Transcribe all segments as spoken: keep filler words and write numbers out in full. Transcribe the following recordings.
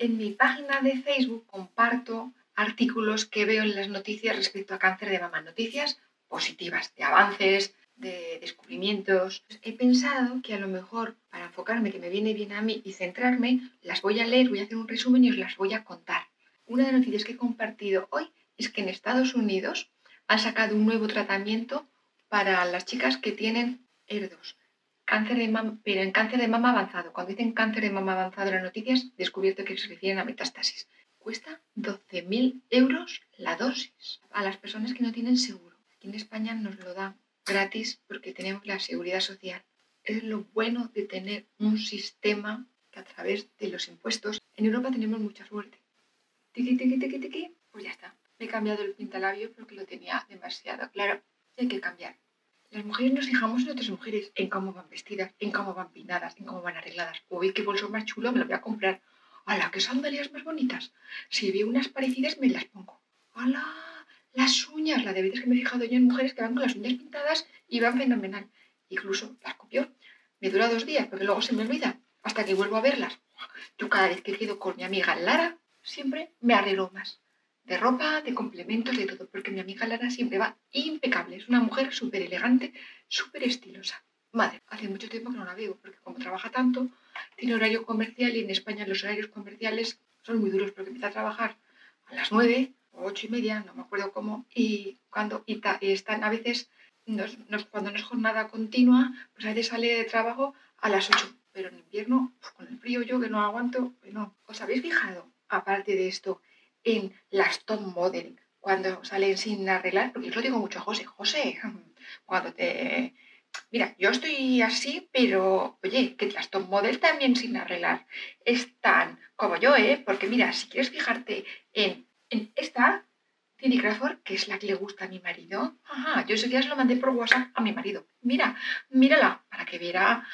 En mi página de Facebook comparto artículos que veo en las noticias respecto a cáncer de mama, noticias positivas, de avances, de descubrimientos. He pensado que a lo mejor para enfocarme, que me viene bien a mí y centrarme, las voy a leer, voy a hacer un resumen y os las voy a contar. Una de las noticias que he compartido hoy es que en Estados Unidos han sacado un nuevo tratamiento para las chicas que tienen E R dos. Cáncer de mama, pero en cáncer de mama avanzado. Cuando dicen cáncer de mama avanzado en las noticias, he descubierto que se refieren a metástasis. Cuesta doce mil euros la dosis a las personas que no tienen seguro. Aquí en España nos lo dan gratis porque tenemos la seguridad social. Es lo bueno de tener un sistema que a través de los impuestos. En Europa tenemos mucha suerte. Tiqui, tiqui, tiqui, tiqui. Pues ya está. Me he cambiado el pintalabio porque lo tenía demasiado claro. Hay que cambiar. Las mujeres nos fijamos en otras mujeres, en cómo van vestidas, en cómo van peinadas, en cómo van arregladas. Uy, qué bolso más chulo, me lo voy a comprar. ¡Hala, qué sandalias más bonitas! Si veo unas parecidas, me las pongo. ¡Hala! Las uñas, la de veces que me he fijado yo en mujeres que van con las uñas pintadas y van fenomenal. Incluso las copio. Me dura dos días porque luego se me olvida hasta que vuelvo a verlas. Yo cada vez que quedo con mi amiga Lara, siempre me arreglo más. De ropa, de complementos, de todo, porque mi amiga Lara siempre va impecable. Es una mujer súper elegante, súper estilosa. Madre, hace mucho tiempo que no la veo, porque como trabaja tanto, tiene horario comercial y en España los horarios comerciales son muy duros, porque empieza a trabajar a las nueve o ocho y media, no me acuerdo cómo, y cuando y ta, y están a veces, nos, nos, cuando no es jornada continua, pues a veces sale de trabajo a las ocho, pero en invierno, pues con el frío yo que no aguanto, pues no. ¿Os habéis fijado, aparte de esto, en las top model cuando salen sin arreglar? Porque yo lo digo mucho a José, José, cuando te... Mira, yo estoy así, pero oye, que las top model también sin arreglar están como yo, ¿eh? Porque mira, si quieres fijarte en, en esta, Cindy Crawford, que es la que le gusta a mi marido, ajá, yo ese día se lo mandé por WhatsApp a mi marido. Mira, mírala, para que viera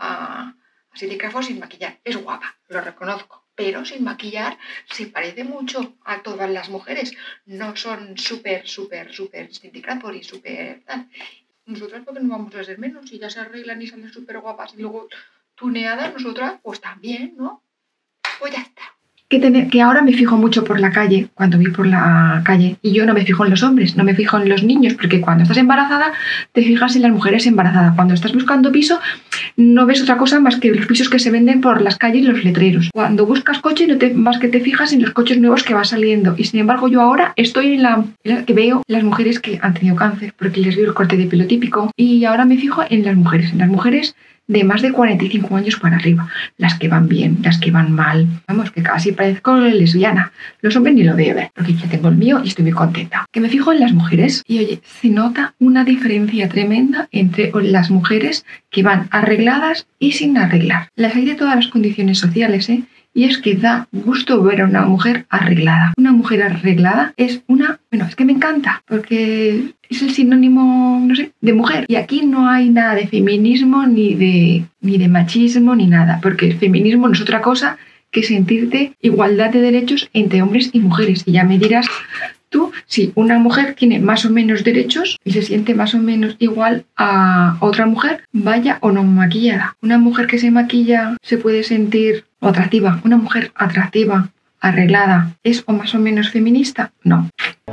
a, a Cindy Crawford sin maquillar. Es guapa, lo reconozco. Pero sin maquillar se parece mucho a todas las mujeres. No son súper, súper, súper Cindy Crawford y súper tal. Nosotras, porque no vamos a ser menos? Si ya se arreglan y salen súper guapas y luego tuneadas, nosotras, pues también, ¿no? Pues ya está. Que, tener, que ahora me fijo mucho por la calle, cuando voy por la calle, y yo no me fijo en los hombres, no me fijo en los niños, porque cuando estás embarazada te fijas en las mujeres embarazadas. Cuando estás buscando piso no ves otra cosa más que los pisos que se venden por las calles y los letreros. Cuando buscas coche no te, más que te fijas en los coches nuevos que van saliendo. Y sin embargo yo ahora estoy en la, en la que veo las mujeres que han tenido cáncer, porque les veo el corte de pelo típico, y ahora me fijo en las mujeres, en las mujeres de más de cuarenta y cinco años para arriba, las que van bien, las que van mal, vamos, que casi parezco lesbiana. Los hombres ni lo veo, ¿eh? Porque ya tengo el mío y estoy muy contenta. Que me fijo en las mujeres y oye, se nota una diferencia tremenda entre las mujeres que van arregladas y sin arreglar. Las hay de todas las condiciones sociales, ¿eh? Y es que da gusto ver a una mujer arreglada. Una mujer arreglada es una... Bueno, es que me encanta, porque es el sinónimo, no sé, de mujer. Y aquí no hay nada de feminismo, ni de, ni de machismo, ni nada. Porque el feminismo no es otra cosa que sentirte igualdad de derechos entre hombres y mujeres. Y ya me dirás tú si una mujer tiene más o menos derechos y se siente más o menos igual a otra mujer, vaya o no maquillada. Una mujer que se maquilla se puede sentir atractiva. Una mujer atractiva, arreglada, ¿es o más o menos feminista? No.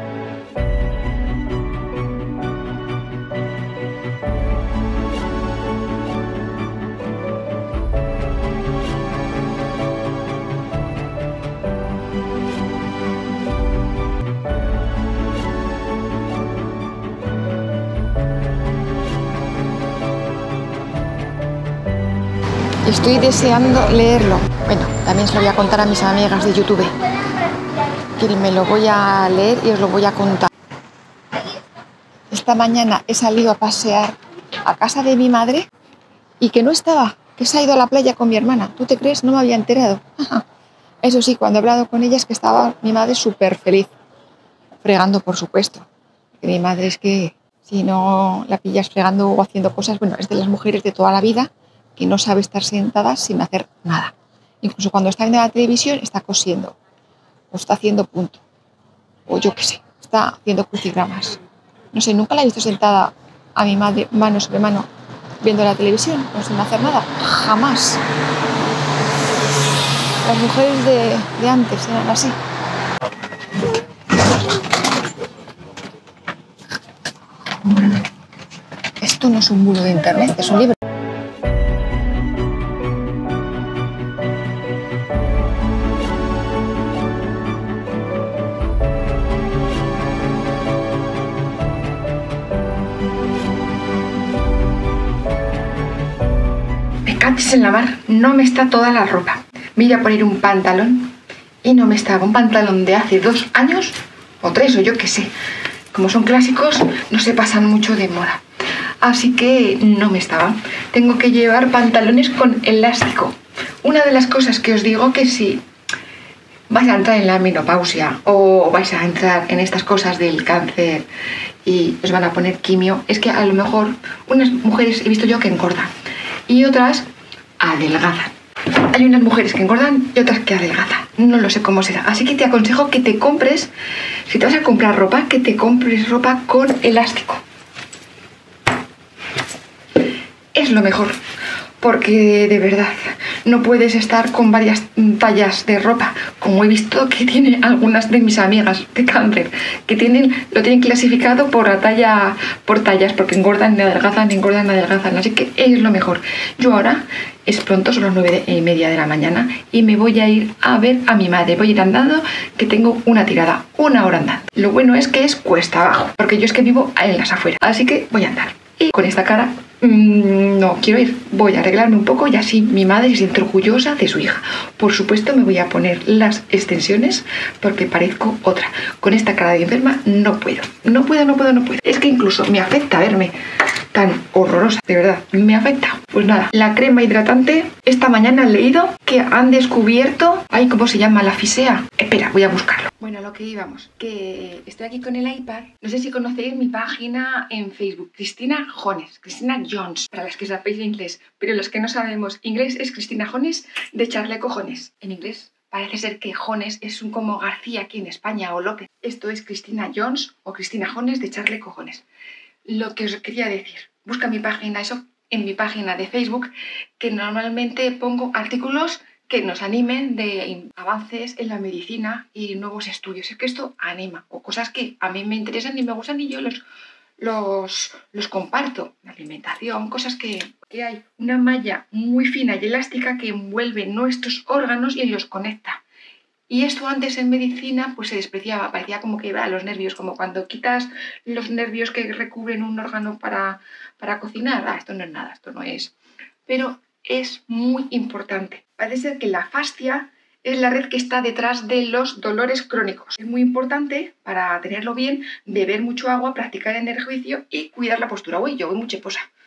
Estoy deseando leerlo. Bueno, también se lo voy a contar a mis amigas de YouTube, que me lo voy a leer y os lo voy a contar. Esta mañana he salido a pasear a casa de mi madre y que no estaba, que se ha ido a la playa con mi hermana. ¿Tú te crees? No me había enterado. Eso sí, cuando he hablado con ella es que estaba mi madre súper feliz, fregando, por supuesto. Porque mi madre es que si no la pillas fregando o haciendo cosas, bueno, es de las mujeres de toda la vida que no sabe estar sentada sin hacer nada. Incluso cuando está viendo la televisión está cosiendo, o está haciendo punto, o yo qué sé, está haciendo crucigramas. No sé, nunca la he visto sentada a mi madre mano sobre mano viendo la televisión, no sin hacer nada, jamás. Las mujeres de, de antes eran así. Esto no es un bulo de internet, es un libro. Me caches en la mar, no me está toda la ropa. Me iba a poner un pantalón y no me estaba. Un pantalón de hace dos años o tres o yo qué sé. Como son clásicos, no se pasan mucho de moda. Así que no me estaba. Tengo que llevar pantalones con elástico. Una de las cosas que os digo que si vais a entrar en la menopausia o vais a entrar en estas cosas del cáncer y os van a poner quimio, es que a lo mejor unas mujeres he visto yo que engordan y otras adelgazan. Hay unas mujeres que engordan y otras que adelgazan. No lo sé cómo será. Así que te aconsejo que te compres, si te vas a comprar ropa, que te compres ropa con elástico. Es lo mejor, porque de verdad no puedes estar con varias tallas de ropa, como he visto que tiene algunas de mis amigas de cáncer, que tienen, lo tienen clasificado por la talla, por tallas, porque engordan, adelgazan, engordan, adelgazan, así que es lo mejor. Yo ahora, es pronto, son las nueve y media de la mañana, y me voy a ir a ver a mi madre, voy a ir andando, que tengo una tirada, una hora andando. Lo bueno es que es cuesta abajo, porque yo es que vivo en las afueras, así que voy a andar. Y con esta cara mmm, no quiero ir, voy a arreglarme un poco y así mi madre se siente orgullosa de su hija. Por supuesto me voy a poner las extensiones porque parezco otra. Con esta cara de enferma no puedo, no puedo, no puedo, no puedo. Es que incluso me afecta verme tan horrorosa, de verdad, me afecta. Pues nada, la crema hidratante, esta mañana he leído que han descubierto, ay, ¿cómo se llama? La fisea. Espera, voy a buscarlo. Bueno, a lo que íbamos, que estoy aquí con el iPad. No sé si conocéis mi página en Facebook, Cristina Jones, Cristina Jones, para las que sabéis inglés, pero los que no sabemos inglés es Cristina Jones de Charle Cojones. En inglés parece ser que Jones es un como García aquí en España o López. Esto es Cristina Jones o Cristina Jones de Charle Cojones. Lo que os quería decir, busca mi página, eso en mi página de Facebook, que normalmente pongo artículos que nos animen de avances en la medicina y nuevos estudios. Es que esto anima, o cosas que a mí me interesan y me gustan y yo los, los, los comparto. La alimentación, cosas que, que hay una malla muy fina y elástica que envuelve nuestros órganos y los conecta. Y esto antes en medicina pues se despreciaba, parecía como que iba a los nervios, como cuando quitas los nervios que recubren un órgano para, para cocinar. Ah, esto no es nada, esto no es. Pero es muy importante. Parece ser que la fascia es la red que está detrás de los dolores crónicos. Es muy importante para tenerlo bien, beber mucho agua, practicar ejercicio y cuidar la postura. Uy, yo voy muy cheposa.